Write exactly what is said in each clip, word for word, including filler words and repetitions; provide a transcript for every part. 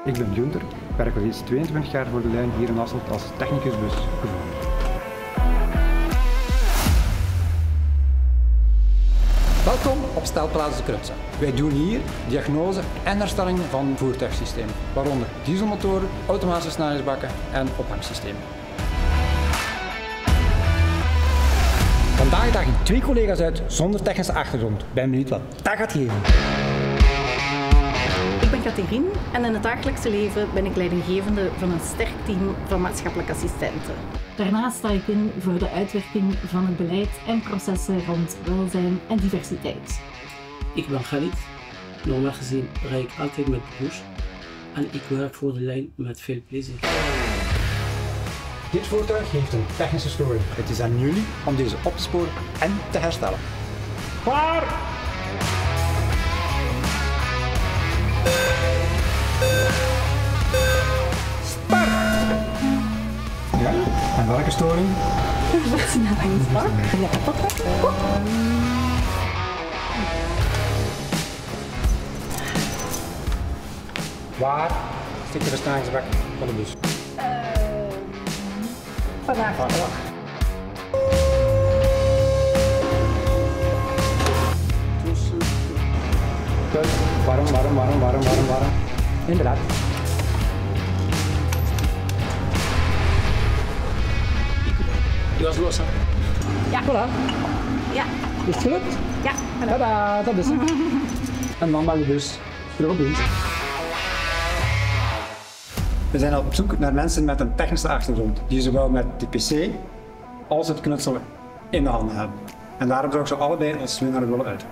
Ik ben Gunther, ik werk al eens tweeëntwintig jaar voor de lijn hier in Hasselt als technicus bus gevoel. Welkom op Stelplaats de Krutse. Wij doen hier diagnose en herstelling van voertuigsystemen, waaronder dieselmotoren, automatische snelheidsbakken en ophangsystemen. Vandaag dagen twee collega's uit zonder technische achtergrond. Ben benieuwd wat dat gaat geven. Ik ben Catherine en in het dagelijkse leven ben ik leidinggevende van een sterk team van maatschappelijke assistenten. Daarnaast sta ik in voor de uitwerking van het beleid en processen rond welzijn en diversiteit. Ik ben Khalid. Normaal gezien rijd ik altijd met de bus en ik werk voor de lijn met veel plezier. Dit voertuig heeft een technische storing. Het is aan jullie om deze op te sporen en te herstellen. Klaar! Start! Ja, en welke storing? Snelheidsbak. Ja, kapot. Waar zit de versnellingsbak van de bus? Vandaag. Goed. Waarom, waarom, waarom, waarom, waarom, waarom? Inderdaad. Die was los, hè? Ja. Voilà. Ja. Is het gelukt? Ja. Tada, dat is het. En dan mag de bus terug op dienst. We zijn op zoek naar mensen met een technische achtergrond, die zowel met de pc als het knutselen in de handen hebben. En daarom zou ik ze allebei als winnaar willen uit.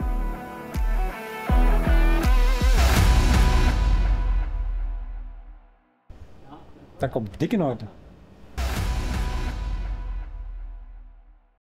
Dat komt dik in orde.